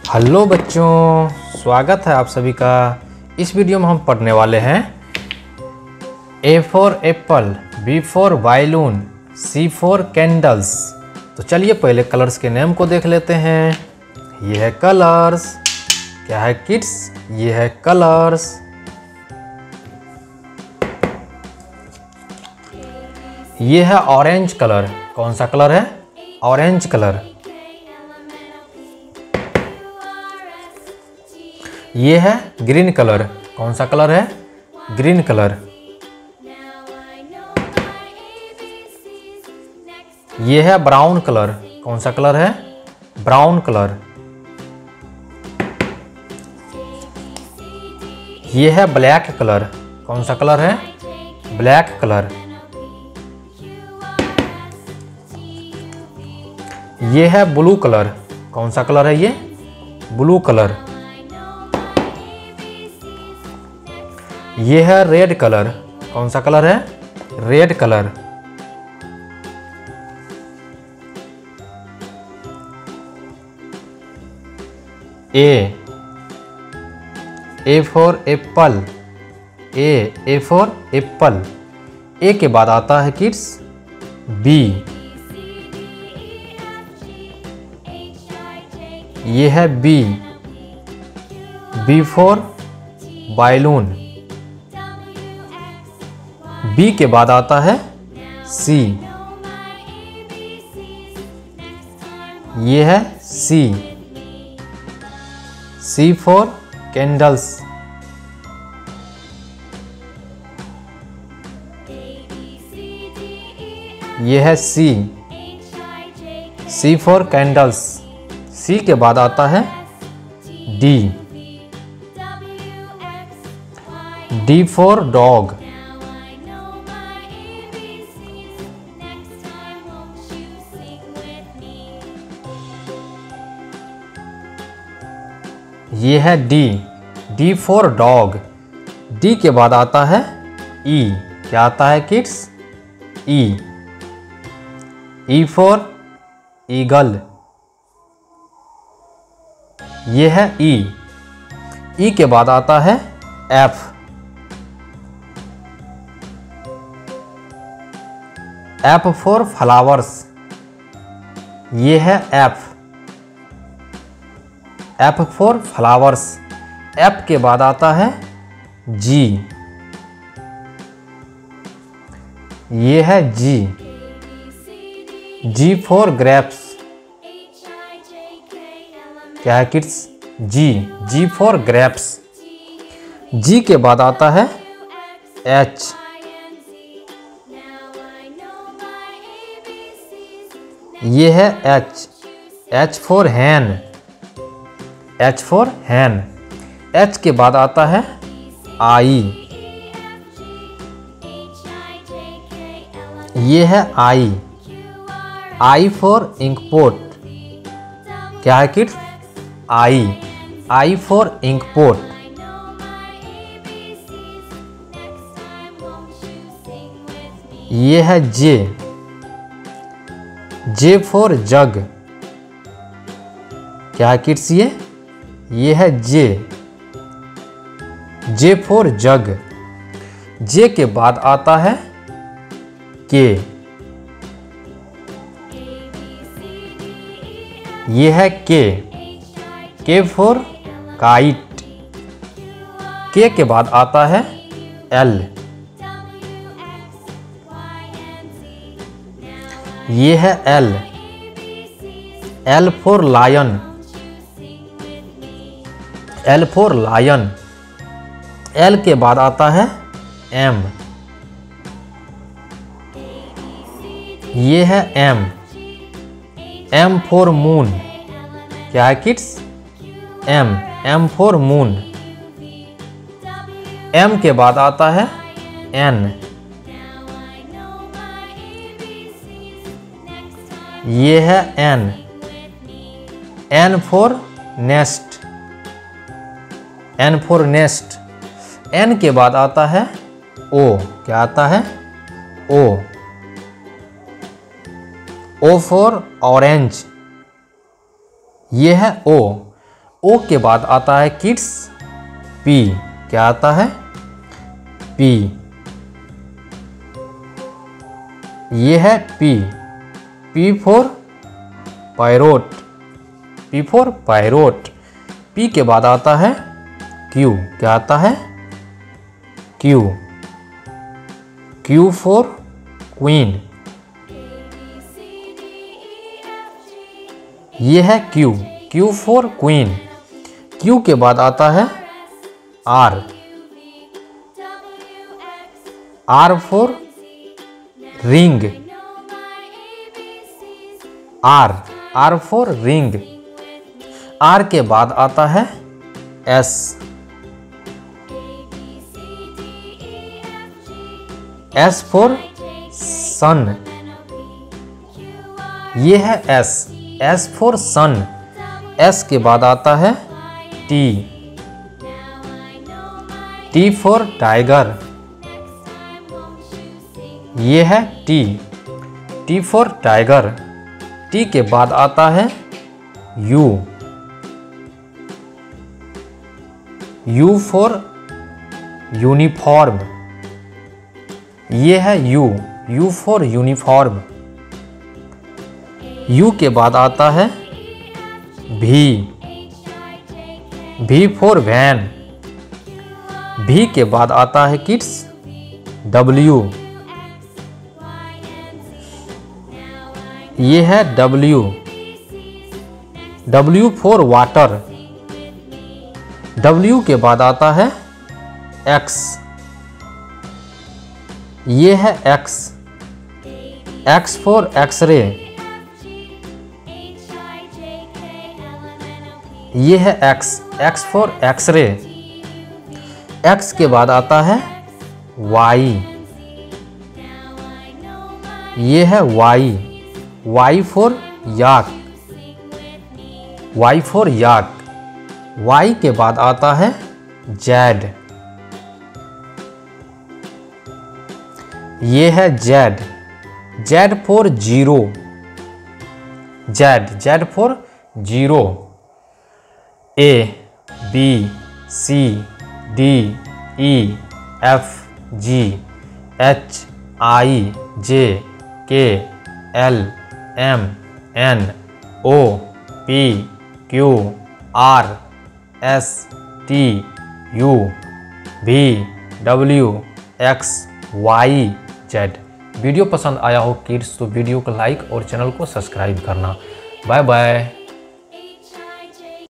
Hello बच्चों, स्वागत है आप सभी का। इस वीडियो में हम पढ़ने वाले हैं A for apple, B for violin, C for candles. तो चलिए पहले कलर्स के नेम को देख लेते हैं। ये है कलर्स। क्या है किड्स? ये है कलर्स। ये है ऑरेंज कलर। कौन सा कलर है? Orange colour. ये है ग्रीन कलर। कौन सा कलर है? Green colour. ये है ब्राउन कलर। कौन सा कलर है? Brown colour. ये है ब्लैक कलर। कौन सा कलर है? Black colour. ये है ब्लू कलर। कौन सा कलर है ये? Blue colour. ये है रेड कलर। कौन सा कलर है? Red colour. A for apple. A for apple. A के बाद आता है किड्स बी। ये है B. B for violin. B के बाद आता है सी। ये है सी। सी फॉर कैंडल्स। ये है सी। सी फॉर कैंडल्स। सी के बाद आता है डी। D for dog. ये है D. D for dog. D के बाद आता है ई। क्या आता है kids? E. E for eagle. ये है ई। ई के बाद आता है एफ। F for flowers. ये है F. F for flowers. F के बाद आता है जी। ये है जी। G for grapes. क्या है kids? G. G for grapes. G के बाद आता है एच। ये है H. H for hen. H for hen. H के बाद आता है आई। ये है आई। I for इंकपोट। क्या है किड्स? आई। I for इंकपोट। ये है जे। J for jug. क्या है किड्स? ये है जे। J for jug. जे के बाद आता है के। ये है के। के फॉर काइट। के के बाद आता है एल। ये है L. L for lion. L for lion. L के बाद आता है एम। ये है एम। M for moon. क्या है kids? M. M for moon. M के बाद आता है एन। ये है N. N for nest. N for nest. N के बाद आता है ओ। क्या आता है? ओ। O for orange. ये है ओ। ओ के बाद आता है किड्स पी। क्या आता है? पी। ये है P. P for parrot. P for parrot. P के बाद आता है क्यू। क्या आता है? क्यू। Q for queen. ये है Q. Q for queen. Q के बाद आता है R. R for ring. R. R for ring. R के बाद आता है एस। S for sun. ये है S. S for sun. S के बाद आता है टी। T for tiger. ये है T. T for tiger. T के बाद आता है यू। U for uniform. ये है U. U for uniform. U के बाद आता है भी। भी फॉर वैन। भी के बाद आता है किड्स डब्ल्यू। ये है W. W for water. W के बाद आता है एक्स। ये है एक्स। X for X ray. ये है X. X for X ray. X के बाद आता है वाई। ये है Y. Y for yak. Y for yak. Y के बाद आता है जेड। ये है Z. Z for zero. Z. Z for zero. A B C D E F G H I J K L M N O P Q R S T U V W X Y Z. Video पसंद आया हो kids तो video को like और channel को subscribe करना। Bye bye.